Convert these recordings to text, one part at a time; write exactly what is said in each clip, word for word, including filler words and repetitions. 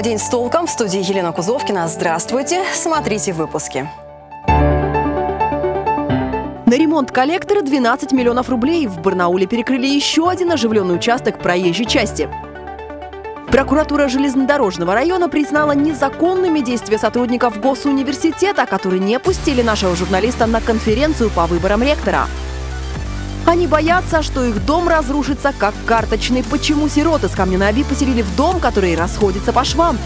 День с толком. В студии Елена Кузовкина. Здравствуйте. Смотрите выпуски. На ремонт коллектора двенадцать миллионов рублей. В Барнауле перекрыли еще один оживленный участок проезжей части. Прокуратура железнодорожного района признала незаконными действия сотрудников Госуниверситета, которые не пустили нашего журналиста на конференцию по выборам ректора. Они боятся, что их дом разрушится как карточный. Почему сироты с Камня-на-Оби поселили в дом, который расходится по швам?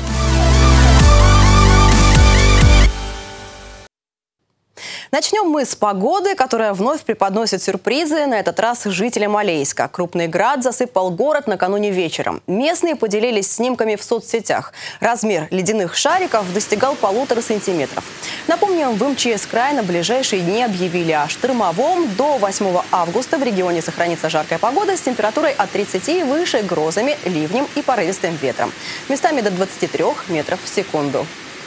Начнем мы с погоды, которая вновь преподносит сюрпризы, на этот раз жителям Алейска. Крупный град засыпал город накануне вечером. Местные поделились снимками в соцсетях. Размер ледяных шариков достигал полутора сантиметров. Напомним, в эм че эс края на ближайшие дни объявили о штормовом. До восьмого августа в регионе сохранится жаркая погода с температурой от тридцати и выше, грозами, ливнем и порывистым ветром. Местами до двадцати трёх метров в секунду.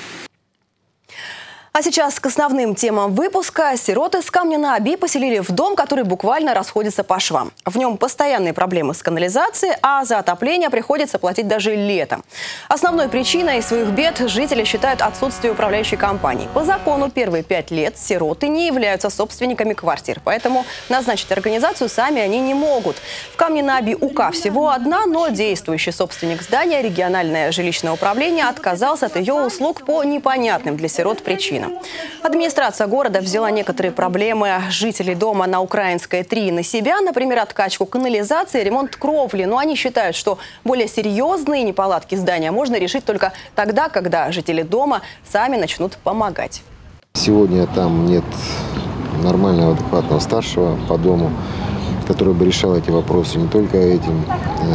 А сейчас к основным темам выпуска. Сироты с Камня-на-Оби поселили в дом, который буквально расходится по швам. В нем постоянные проблемы с канализацией, а за отопление приходится платить даже летом. Основной причиной своих бед жители считают отсутствие управляющей компании. По закону первые пять лет сироты не являются собственниками квартир, поэтому назначить организацию сами они не могут. В Камне-на-Оби УК всего одна, но действующий собственник здания, региональное жилищное управление, отказался от ее услуг по непонятным для сирот причинам. Администрация города взяла некоторые проблемы жителей дома на Украинской три на себя, например, откачку канализации, ремонт кровли. Но они считают, что более серьезные неполадки здания можно решить только тогда, когда жители дома сами начнут помогать. Сегодня там нет нормального, адекватного старшего по дому, который бы решал эти вопросы. Не только этим.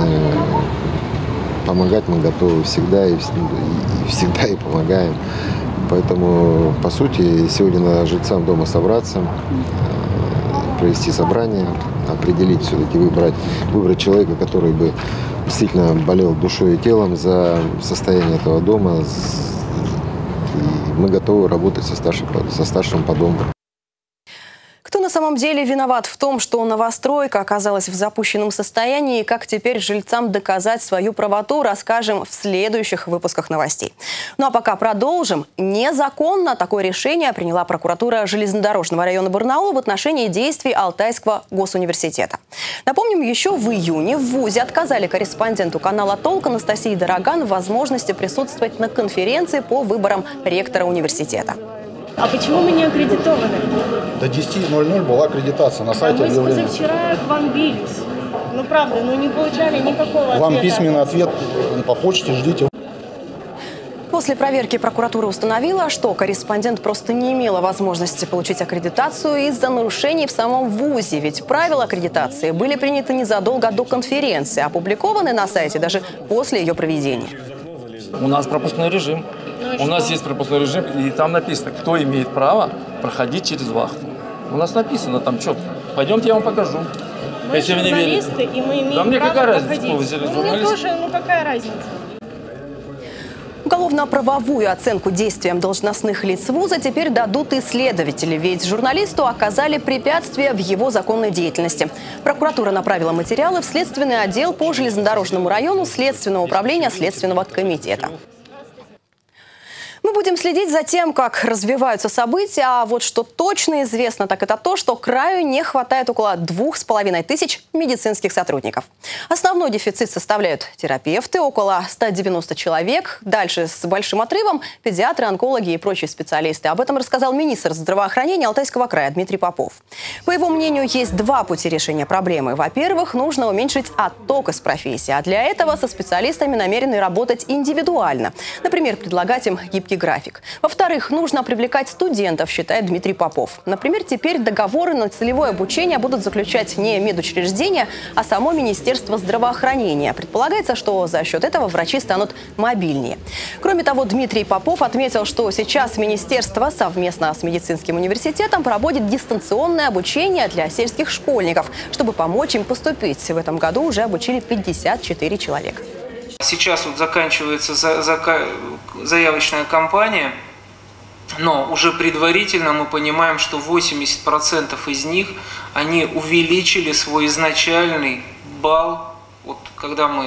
Помогать мы готовы всегда и всегда и помогаем. Поэтому, по сути, сегодня надо жильцам дома собраться, провести собрание, определить, все-таки выбрать, выбрать человека, который бы действительно болел душой и телом за состояние этого дома. И мы готовы работать со старшим, со старшим по дому. Кто на самом деле виноват в том, что новостройка оказалась в запущенном состоянии, и как теперь жильцам доказать свою правоту, расскажем в следующих выпусках новостей. Ну а пока продолжим. Незаконно такое решение приняла прокуратура железнодорожного района Барнаула в отношении действий Алтайского госуниверситета. Напомним, еще в июне в ВУЗе отказали корреспонденту канала «Толк» Анастасии Дороган в возможности присутствовать на конференции по выборам ректора университета. А почему мы не аккредитованы? До десяти ноль-ноль была аккредитация на сайте. А мы позавчера к вам бились. Ну правда, ну не получали никакого ответа. Вам письменный ответ по почте ждите. После проверки прокуратура установила, что корреспондент просто не имела возможности получить аккредитацию из-за нарушений в самом ВУЗе. Ведь правила аккредитации были приняты незадолго до конференции, опубликованы на сайте даже после ее проведения. У нас пропускной режим. У нас есть пропускной режим, и там написано, кто имеет право проходить через вахту. У нас написано там четко. Пойдемте, я вам покажу. Мы Если вы не верите. И мы имеем да мне право какая разница, проходить. вы взяли Ну, журналист? мне тоже, ну какая разница? Уголовно-правовую оценку действиям должностных лиц вуза теперь дадут исследователи, ведь журналисту оказали препятствия в его законной деятельности. Прокуратура направила материалы в Следственный отдел по железнодорожному району Следственного управления Следственного комитета. Мы будем следить за тем, как развиваются события, а вот что точно известно, так это то, что краю не хватает около двух с половиной тысяч медицинских сотрудников. Основной дефицит составляют терапевты, около ста девяноста человек. Дальше с большим отрывом педиатры, онкологи и прочие специалисты. Об этом рассказал министр здравоохранения Алтайского края Дмитрий Попов. По его мнению, есть два пути решения проблемы. Во-первых, нужно уменьшить отток из профессии, а для этого со специалистами намерены работать индивидуально. Например, предлагать им гибкий график. Во-вторых, нужно привлекать студентов, считает Дмитрий Попов. Например, теперь договоры на целевое обучение будут заключать не медучреждения, а само Министерство здравоохранения. Предполагается, что за счет этого врачи станут мобильнее. Кроме того, Дмитрий Попов отметил, что сейчас министерство совместно с медицинским университетом проводит дистанционное обучение для сельских школьников, чтобы помочь им поступить. В этом году уже обучили пятьдесят четыре человека. Сейчас вот заканчивается за, за, заявочная кампания, но уже предварительно мы понимаем, что восемьдесят процентов из них, они увеличили свой изначальный балл. Вот когда мы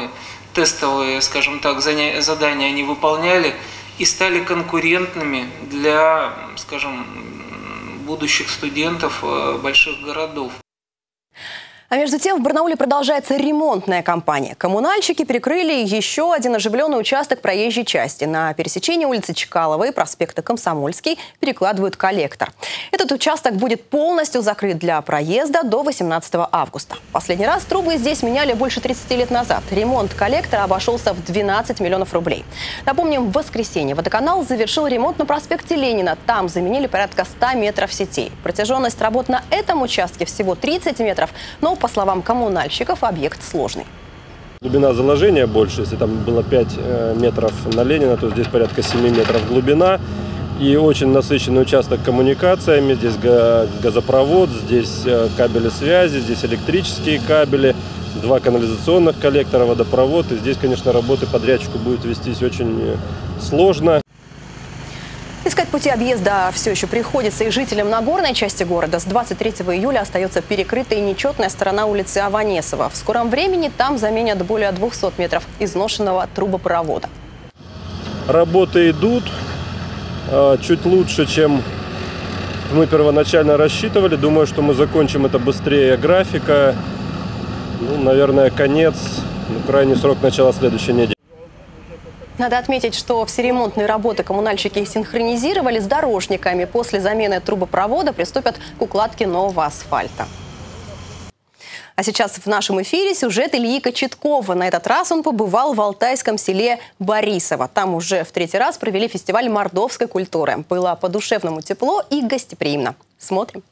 тестовые, скажем так, задания они выполняли и стали конкурентными для, скажем, будущих студентов больших городов. А между тем в Барнауле продолжается ремонтная кампания. Коммунальщики перекрыли еще один оживленный участок проезжей части. На пересечении улицы Чкалова и проспекта Комсомольский перекладывают коллектор. Этот участок будет полностью закрыт для проезда до восемнадцатого августа. Последний раз трубы здесь меняли больше тридцати лет назад. Ремонт коллектора обошелся в двенадцать миллионов рублей. Напомним, в воскресенье водоканал завершил ремонт на проспекте Ленина. Там заменили порядка ста метров сетей. Протяженность работ на этом участке всего тридцать метров, но по словам коммунальщиков, объект сложный. Глубина заложения больше. Если там было пять метров на Ленина, то здесь порядка семи метров глубина. И очень насыщенный участок коммуникациями. Здесь газопровод, здесь кабели связи, здесь электрические кабели, два канализационных коллектора, водопровод. И здесь, конечно, работы подрядчику будут вестись очень сложно. Искать пути объезда все еще приходится и жителям Нагорной части города. С двадцать третьего июля остается перекрыта и нечетная сторона улицы Аванесова. В скором времени там заменят более двухсот метров изношенного трубопровода. Работы идут чуть лучше, чем мы первоначально рассчитывали. Думаю, что мы закончим это быстрее графика. Ну, наверное, конец, ну, крайний срок начала следующей недели. Надо отметить, что все ремонтные работы коммунальщики синхронизировали с дорожниками. После замены трубопровода приступят к укладке нового асфальта. А сейчас в нашем эфире сюжет Ильи Кочеткова. На этот раз он побывал в алтайском селе Борисово. Там уже в третий раз провели фестиваль мордовской культуры. Было по-душевному тепло и гостеприимно. Смотрим.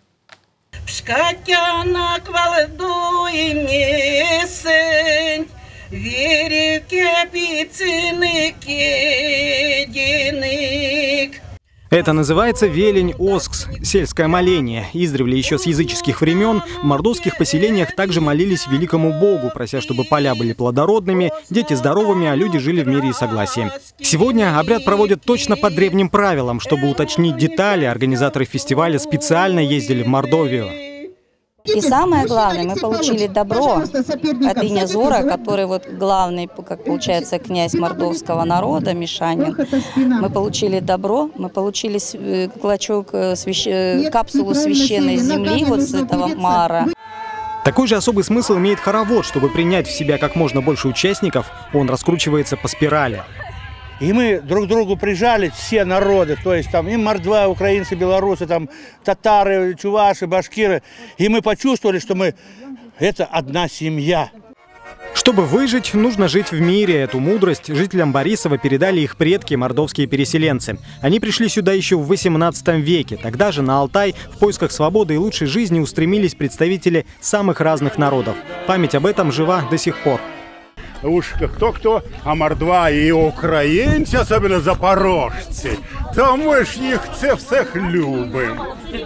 Это называется велень-оскс, сельское моление. Издревле еще с языческих времен в мордовских поселениях также молились великому богу, прося, чтобы поля были плодородными, дети здоровыми, а люди жили в мире и согласии. Сегодня обряд проводят точно по древним правилам. Чтобы уточнить детали, организаторы фестиваля специально ездили в Мордовию. И самое главное, мы получили добро от Инязора, который вот главный, как получается, князь мордовского народа, Мишанин. Мы получили добро, мы получили клочок, свящ... капсулу священной земли вот с этого мара. Такой же особый смысл имеет хоровод. Чтобы принять в себя как можно больше участников, он раскручивается по спирали. И мы друг к другу прижались, все народы, то есть там и мордва, украинцы, белорусы, там татары, чуваши, башкиры. И мы почувствовали, что мы это одна семья. Чтобы выжить, нужно жить в мире. Эту мудрость жителям Борисова передали их предки, мордовские переселенцы. Они пришли сюда еще в восемнадцатом веке. Тогда же на Алтай в поисках свободы и лучшей жизни устремились представители самых разных народов. Память об этом жива до сих пор. Уж кто-кто, а мордва и українці, особенно запорожцы, то мы ж их це всех любим.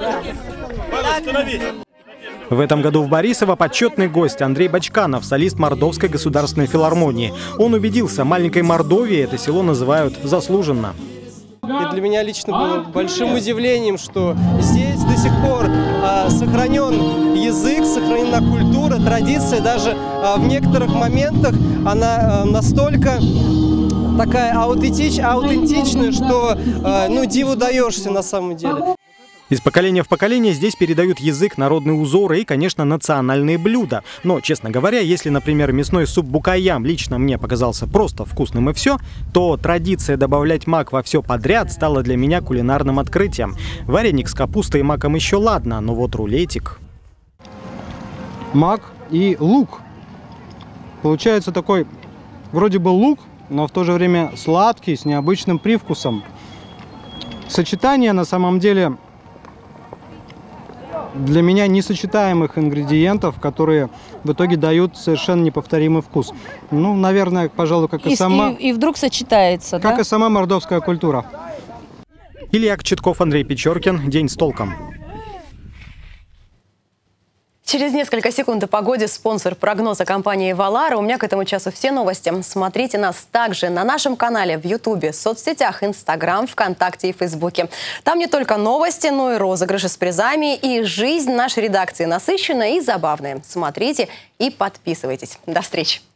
В этом году в Борисово почетный гость Андрей Бачканов, солист Мордовской государственной филармонии. Он убедился, маленькой Мордовией это село называют заслуженно. И для меня лично было большим удивлением, что здесь до сих пор а, сохранен язык, сохранена культура, традиция. Даже а, в некоторых моментах она а, настолько такая аутентич, аутентичная, что а, ну, диву даешься на самом деле. Из поколения в поколение здесь передают язык, народные узоры и, конечно, национальные блюда. Но, честно говоря, если, например, мясной суп букаям лично мне показался просто вкусным и все, то традиция добавлять мак во все подряд стала для меня кулинарным открытием. Вареник с капустой и маком еще ладно, но вот рулетик. Мак и лук. Получается такой вроде бы лук, но в то же время сладкий, с необычным привкусом. Сочетание на самом деле для меня несочетаемых ингредиентов, которые в итоге дают совершенно неповторимый вкус. Ну, наверное, пожалуй, как и, и сама... И, и вдруг сочетается, Как да? и сама мордовская культура. Илья Кочетков, Андрей Печоркин. День с толком. Через несколько секунд о погоде спонсор прогноза компании «Валара». У меня к этому часу все новости. Смотрите нас также на нашем канале в Ютубе, соцсетях, Инстаграм, ВКонтакте и Фейсбуке. Там не только новости, но и розыгрыши с призами. И жизнь нашей редакции насыщенная и забавная. Смотрите и подписывайтесь. До встречи.